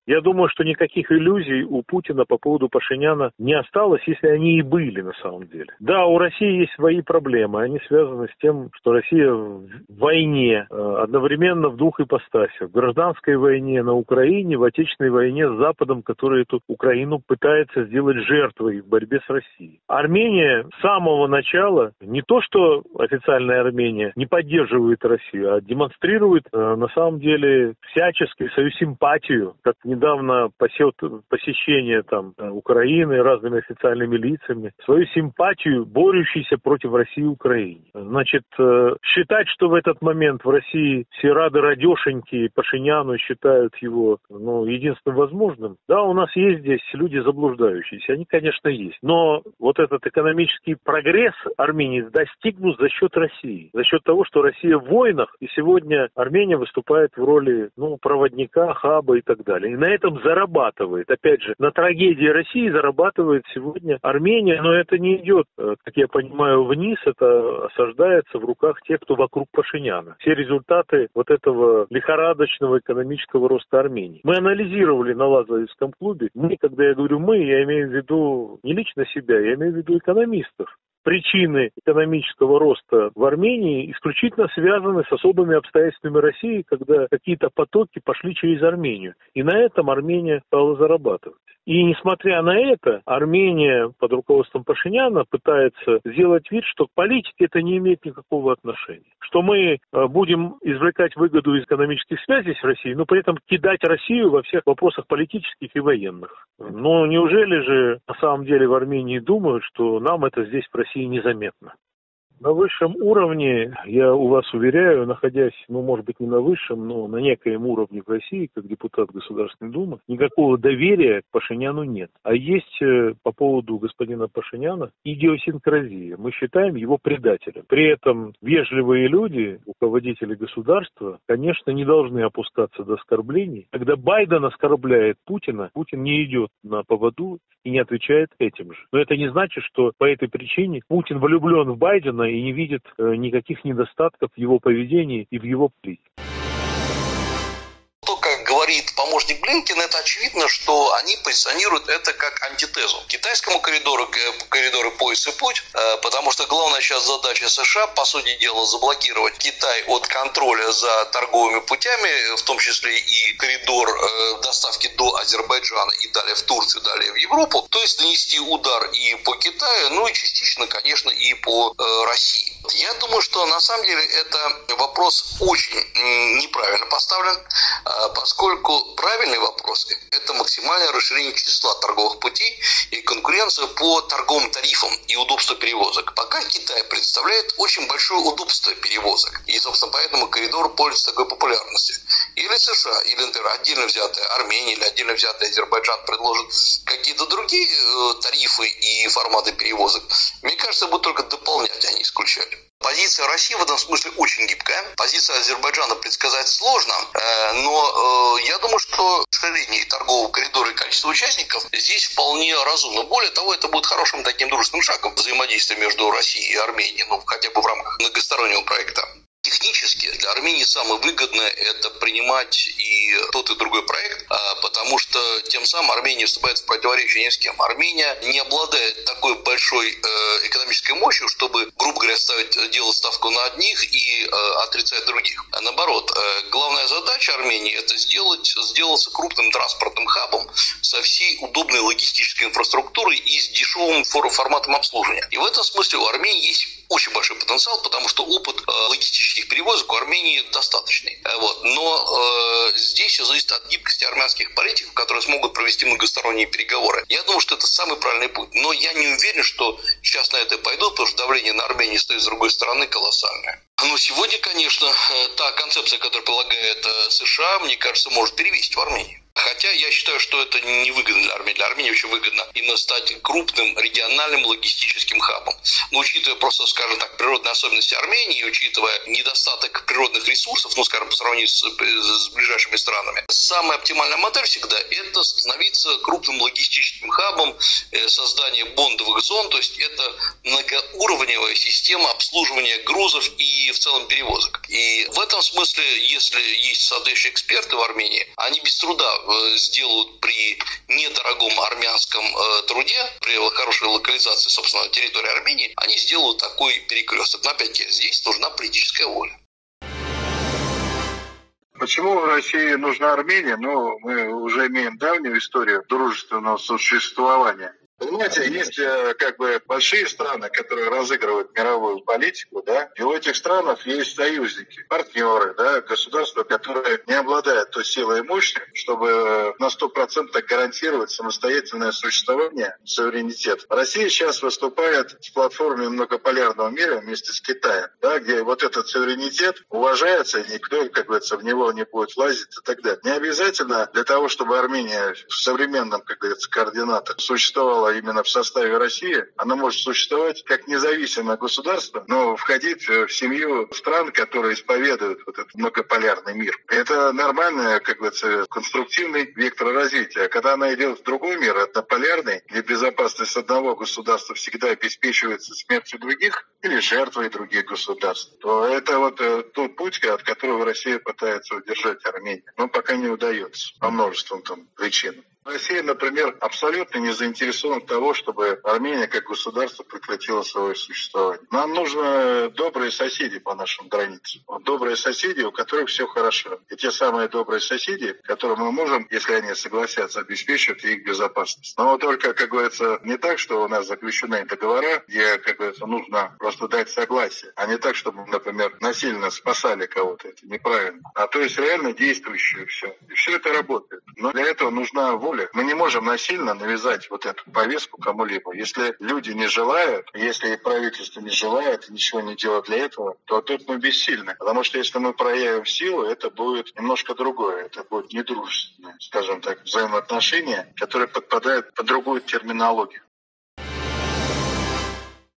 Я думаю, что никаких иллюзий у Путина по поводу Пашиняна не осталось, если они и были на самом деле. Да, у России есть свои проблемы, они связаны с тем, что Россия в войне, одновременно в двух ипостасях. В гражданской войне на Украине, в отечественной войне с Западом, который эту Украину пытается сделать жертвой в борьбе с Россией. Армения с самого начала, не то что официальная Армения не поддерживает Россию, а демонстрирует на самом деле всячески свою симпатию, как недавно посещение там Украины разными официальными лицами, свою симпатию, борющейся против России и Украины. Значит, считать, что в этот момент в России все рады радешеньки Пашиняну, считают его единственным возможным. Да, у нас есть здесь люди заблуждающиеся, они, конечно, есть. Но вот этот экономический прогресс Армении достигнут за счет России. За счет того, что Россия в войнах, и сегодня Армения выступает в роли проводника, хаба и так далее. И на этом зарабатывает. Опять же, на трагедии России зарабатывает сегодня Армения, но это не идет, как я понимаю, вниз, это осаждается в руках тех, кто вокруг Пашиняна. Все результаты вот этого лихорадочного экономического роста Армении. Мы анализировали на Лазаревском клубе. Когда я говорю «мы», я имею в виду не лично себя, я имею в виду экономистов. Причины экономического роста в Армении исключительно связаны с особыми обстоятельствами России, когда какие-то потоки пошли через Армению. И на этом Армения стала зарабатывать. И несмотря на это, Армения под руководством Пашиняна пытается сделать вид, что к политике это не имеет никакого отношения. Что мы будем извлекать выгоду из экономических связей с Россией, но при этом кидать Россию во всех вопросах политических и военных. Но неужели же на самом деле в Армении думают, что нам это здесь в России незаметно? На высшем уровне, я у вас уверяю, находясь, может быть, не на высшем, но на некоем уровне в России, как депутат Государственной Думы, никакого доверия к Пашиняну нет. А есть по поводу господина Пашиняна идиосинкразия. Мы считаем его предателем. При этом вежливые люди, руководители государства, конечно, не должны опускаться до оскорблений. Когда Байден оскорбляет Путина, Путин не идет на поводу и не отвечает этим же. Но это не значит, что по этой причине Путин влюблен в Байдена и не видит никаких недостатков в его поведении и в его политике. Говорит помощник Блинкина, это очевидно, что они позиционируют это как антитезу китайскому коридору пояс и путь, потому что главная сейчас задача США, по сути дела, заблокировать Китай от контроля за торговыми путями, в том числе и коридор доставки до Азербайджана и далее в Турцию, далее в Европу, то есть нанести удар и по Китаю, и частично, конечно, и по России. Я думаю, что на самом деле это вопрос очень неправильно поставлен, поскольку правильный вопрос – это максимальное расширение числа торговых путей и конкуренция по торговым тарифам и удобству перевозок. Пока Китай представляет очень большое удобство перевозок, и, собственно, поэтому коридор пользуется такой популярностью. Или США, или, например, отдельно взятая Армения, или отдельно взятый Азербайджан предложат какие-то другие тарифы и форматы перевозок, мне кажется, будут только дополнять, а не исключать. Позиция России в этом смысле очень гибкая. Позиция Азербайджана предсказать сложно, но я думаю, что расширение торгового коридора и количество участников здесь вполне разумно. Более того, это будет хорошим таким дружественным шагом взаимодействия между Россией и Арменией, хотя бы в рамках многостороннего проекта. Технически для Армении самое выгодное – это принимать и тот, и другой проект, потому что тем самым Армения вступает в противоречие ни с кем. Армения не обладает такой большой экономической мощью, чтобы, грубо говоря, делать ставку на одних и отрицать других. А наоборот, главная задача Армении – это сделаться крупным транспортным хабом со всей удобной логистической инфраструктурой и с дешевым форматом обслуживания. И в этом смысле у Армении есть очень большой потенциал, потому что опыт логистических перевозок у Армении достаточный. Но здесь все зависит от гибкости армянских политиков, которые смогут провести многосторонние переговоры. Я думаю, что это самый правильный путь. Но я не уверен, что сейчас на это пойдут, потому что давление на Армению стоит с другой стороны колоссальное. Но сегодня, конечно, та концепция, которую предлагает США, мне кажется, может перевесить в Армении. Хотя я считаю, что это невыгодно для Армении. Для Армении очень выгодно именно стать крупным региональным логистическим хабом. Но учитывая просто, скажем так, природные особенности Армении, учитывая недостаток природных ресурсов, по сравнению с ближайшими странами, самая оптимальная модель всегда – это становиться крупным логистическим хабом, создание бондовых зон, то есть это многоуровневая система обслуживания грузов и в целом перевозок. И в этом смысле, если есть соответствующие эксперты в Армении, они без труда сделают при недорогом армянском труде, при хорошей локализации, собственно, территории Армении, они сделают такой перекресток. Но опять-таки здесь нужна политическая воля. Почему России нужна Армения? Мы уже имеем давнюю историю дружественного существования. Понимаете, есть большие страны, которые разыгрывают мировую политику, да, и у этих стран есть союзники, партнеры, да, государства, которые не обладают той силой и мощью, чтобы на 100% гарантировать самостоятельное существование, суверенитет. Россия сейчас выступает в платформе многополярного мира вместе с Китаем, да, где вот этот суверенитет уважается, и никто, как говорится, в него не будет влазить и так далее. Не обязательно для того, чтобы Армения в современном, как говорится, координатах существовала именно в составе России, она может существовать как независимое государство, но входить в семью стран, которые исповедуют вот этот многополярный мир. Это нормальный, как говорится, конструктивный вектор развития. А когда она идет в другой мир, однополярный, где безопасность одного государства всегда обеспечивается смертью других или жертвой других государств, то это вот тот путь, от которого Россия пытается удержать Армению. Но пока не удается по множеству причин. Россия, например, абсолютно не заинтересована в том, чтобы Армения как государство прекратила свое существование. Нам нужны добрые соседи по нашим границам. Добрые соседи, у которых все хорошо. И те самые добрые соседи, которым мы можем, если они согласятся, обеспечивать их безопасность. Но только, как говорится, не так, что у нас заключены договора, где, как говорится, нужно просто дать согласие, а не так, чтобы, например, насильно спасали кого-то. Это неправильно. А то есть реально действующее все. И все это работает. Но для этого нужна воля. Мы не можем насильно навязать вот эту повестку кому-либо. Если люди не желают, если правительство не желает и ничего не делает для этого, то тут мы бессильны. Потому что если мы проявим силу, это будет немножко другое. Это будет недружественное, скажем так, взаимоотношения, которые подпадают под другую терминологию.